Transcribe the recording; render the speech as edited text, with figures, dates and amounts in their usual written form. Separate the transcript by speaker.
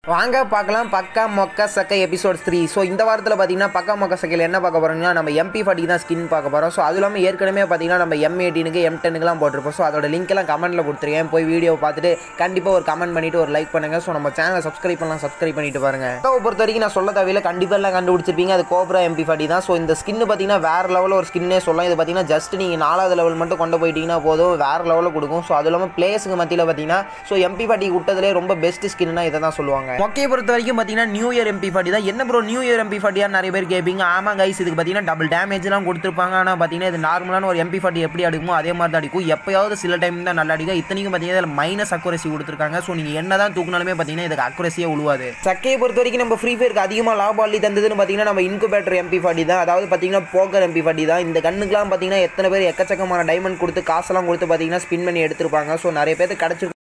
Speaker 1: வாங்க பார்க்கலாம் பக்கா மொக்க சக்கை எபிசோட் 3. ஸோ இந்த வாரத்தில் பார்த்தீங்கன்னா பக்கா மொக்க சக்கையில் என்ன பார்க்க போகிறோம்னா நம்ம MP40 தான் ஸ்கின் பார்க்க போகிறோம். ஸோ அது இல்லாமல் ஏற்கனவே பார்த்தீங்கன்னா நம்ம M18க்கு M10க்குலாம் போட்டிருப்போம். ஸோ அதோட லிங்க்லாம் கமெண்ட்டில் கொடுத்துருக்கேன். போய் வீடியோ பார்த்துட்டு கண்டிப்பாக ஒரு கமெண்ட் பண்ணிவிட்டு ஒரு லைக் பண்ணுங்கள். ஸோ நம்ம சேனலை சப்ஸ்கிரைப் பண்ணிட்டு பாருங்கள். அதை பொறுத்த வரைக்கும் நான் சொல்ல தேவையில்லை, கண்டிப்பாக எல்லாம் கண்டுபிடிச்சிருப்பீங்க. அது கோப்ரா MP40 தான். ஸோ இந்த ஸ்கின்னு பார்த்தீங்கன்னா வேறு லெவலில் ஒரு ஸ்கின்னே சொல்லலாம். இது பார்த்தீங்கன்னா ஜஸ்ட் நீங்கள் 4வது லெவல் மட்டும் கொண்டு போயிட்டீங்கன்னா போதும், வேறு லெவலில் கொடுக்கும். ஸோ அது இல்லாமல் பிளேஸுக்கு மத்தியில் பார்த்தீங்கன்னா ஸோ MP40 விட்டதுலேயே ரொம்ப பெஸ்ட் ஸ்கின்னா இதை தான் சொல்லுவாங்க. மொக்கையை பொறுத்த வரைக்கும் பார்த்தீங்கன்னா நியூ இயர் MP40 தான். என்ன ப்ரோ நியூ இயர் MP40 நிறைய பேர் கேட்பீங்க. ஆமாம் கைஸ், இதுக்கு பார்த்தீங்கன்னா டபுள் டேமேஜ்லாம் கொடுத்துருப்பாங்க. ஆனால் பார்த்தீங்கன்னா இது நார்மலான ஒரு MP40 எப்படி அடிக்குமோ அதே மாதிரி தான் அடிக்கும். எப்பயாவது சில டைம் தான் நல்லா அடிக்கும். இத்தனைக்கும் பார்த்தீங்கன்னா இதில் மைனஸ் அக்குரசி கொடுத்துருக்காங்க. ஸோ நீங்கள் என்ன தான் தூக்கினாலுமே பார்த்தீங்கன்னா இதுக்கு அக்குரசியே உழுவாது. சக்கையை பொறுத்த வரைக்கும் நம்ம ஃப்ரீ ஃபயருக்கு அதிகமாக லாபம் அள்ளி தந்ததுன்னு பார்த்தீங்கன்னா நம்ம இன்குபேட்டர் MP40 தான். அதாவது பார்த்தீங்கன்னா போக்கர் MP40 தான். இந்த கண்ணுக்குலாம் பார்த்தீங்கன்னா எத்தனை பேர் எக்கச்சக்கமான டைமண்ட் கொடுத்து காசெல்லாம் கொடுத்து பார்த்தீங்கன்னா ஸ்பின் பண்ணி எடுத்திருப்பாங்க. ஸோ நிறைய பேருக்கு கிடச்சிருக்கு.